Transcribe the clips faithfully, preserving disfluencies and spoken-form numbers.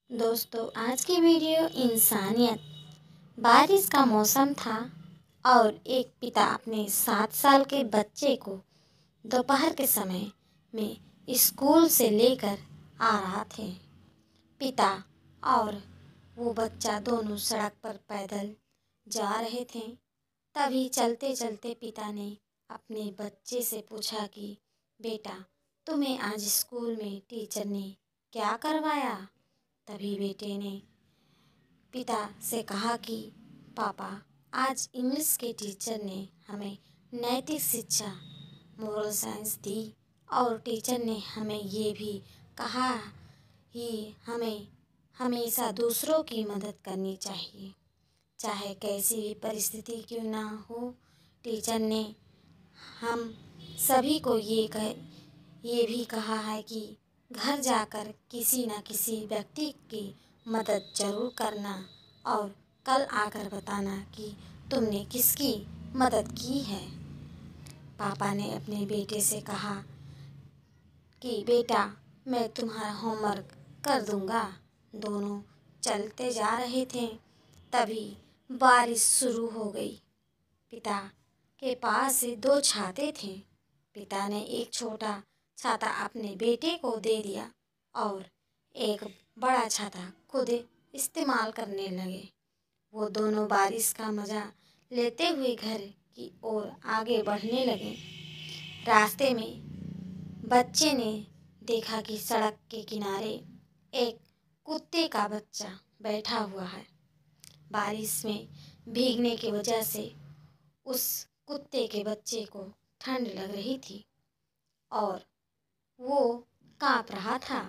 दोस्तों, आज की वीडियो इंसानियत। बारिश का मौसम था और एक पिता अपने सात साल के बच्चे को दोपहर के समय में स्कूल से लेकर आ रहा थे। पिता और वो बच्चा दोनों सड़क पर पैदल जा रहे थे। तभी चलते चलते पिता ने अपने बच्चे से पूछा कि बेटा, तुम्हें आज स्कूल में टीचर ने क्या करवाया? तभी बेटे ने पिता से कहा कि पापा, आज इंग्लिश के टीचर ने हमें नैतिक शिक्षा, मोरल साइंस दी और टीचर ने हमें ये भी कहा कि हमें हमेशा दूसरों की मदद करनी चाहिए, चाहे कैसी भी परिस्थिति क्यों ना हो। टीचर ने हम सभी को ये कह ये भी कहा है कि घर जाकर किसी न किसी व्यक्ति की मदद ज़रूर करना और कल आकर बताना कि तुमने किसकी मदद की है। पापा ने अपने बेटे से कहा कि बेटा, मैं तुम्हारा होमवर्क कर दूंगा। दोनों चलते जा रहे थे, तभी बारिश शुरू हो गई। पिता के पास से दो छाते थे। पिता ने एक छोटा छाता अपने बेटे को दे दिया और एक बड़ा छाता खुद इस्तेमाल करने लगे। वो दोनों बारिश का मज़ा लेते हुए घर की ओर आगे बढ़ने लगे। रास्ते में बच्चे ने देखा कि सड़क के किनारे एक कुत्ते का बच्चा बैठा हुआ है। बारिश में भीगने की वजह से उस कुत्ते के बच्चे को ठंड लग रही थी और वो काँप रहा था।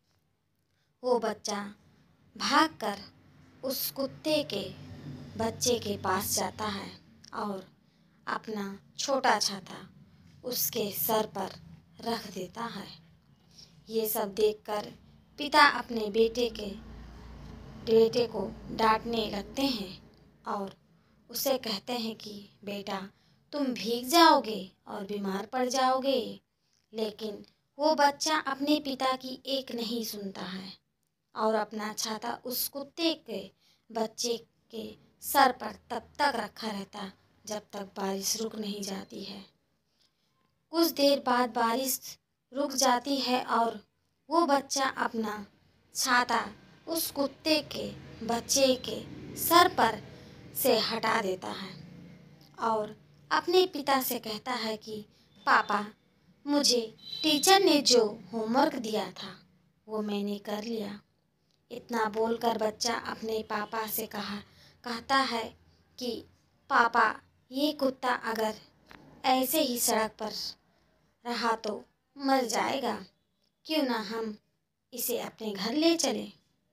वो बच्चा भागकर उस कुत्ते के बच्चे के पास जाता है और अपना छोटा छाता उसके सर पर रख देता है। ये सब देखकर पिता अपने बेटे के बेटे को डांटने लगते हैं और उसे कहते हैं कि बेटा, तुम भीग जाओगे और बीमार पड़ जाओगे। लेकिन वो बच्चा अपने पिता की एक नहीं सुनता है और अपना छाता उस कुत्ते के बच्चे के सर पर तब तक रखा रहता जब तक बारिश रुक नहीं जाती है। कुछ देर बाद बारिश रुक जाती है और वो बच्चा अपना छाता उस कुत्ते के बच्चे के सर पर से हटा देता है और अपने पिता से कहता है कि पापा, मुझे टीचर ने जो होमवर्क दिया था वो मैंने कर लिया। इतना बोलकर बच्चा अपने पापा से कहा कहता है कि पापा, ये कुत्ता अगर ऐसे ही सड़क पर रहा तो मर जाएगा, क्यों ना हम इसे अपने घर ले चलें।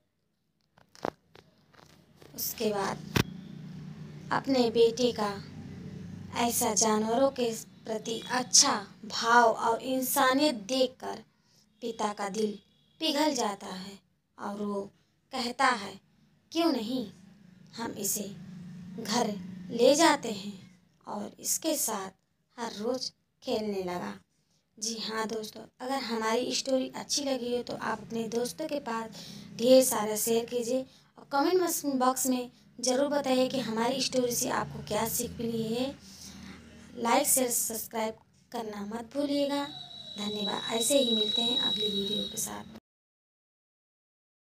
उसके बाद अपने बेटे का ऐसा जानवरों के प्रति अच्छा भाव और इंसानियत देखकर पिता का दिल पिघल जाता है और वो कहता है क्यों नहीं हम इसे घर ले जाते हैं और इसके साथ हर रोज़ खेलने लगा। जी हाँ दोस्तों, अगर हमारी स्टोरी अच्छी लगी हो तो आप अपने दोस्तों के पास ढेर सारा शेयर कीजिए और कमेंट बॉक्स में ज़रूर बताइए कि हमारी स्टोरी से आपको क्या सीख मिली है। लाइक शेयर सब्सक्राइब करना मत भूलिएगा। धन्यवाद। ऐसे ही मिलते हैं अगली वीडियो के साथ।